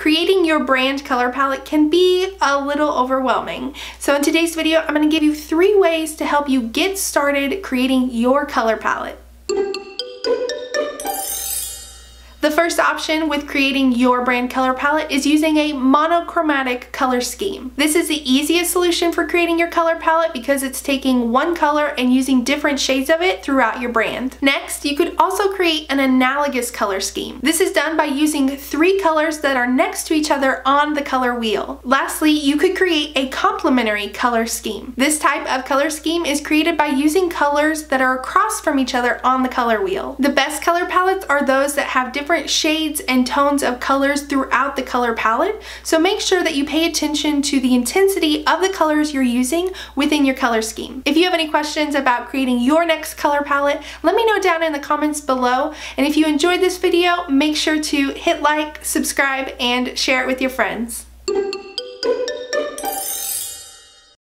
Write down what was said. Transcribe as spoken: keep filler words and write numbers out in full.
creating your brand color palette can be a little overwhelming. So in today's video, I'm going to give you three ways to help you get started creating your color palette. The first option with creating your brand color palette is using a monochromatic color scheme. This is the easiest solution for creating your color palette because it's taking one color and using different shades of it throughout your brand. Next, you could also create an analogous color scheme. This is done by using three colors that are next to each other on the color wheel. Lastly, you could create a complementary color scheme. This type of color scheme is created by using colors that are across from each other on the color wheel. The best color palettes are those that have different shades and tones of colors throughout the color palette, so make sure that you pay attention to the intensity of the colors you're using within your color scheme. If you have any questions about creating your next color palette, let me know down in the comments below, and if you enjoyed this video, make sure to hit like, subscribe, and share it with your friends.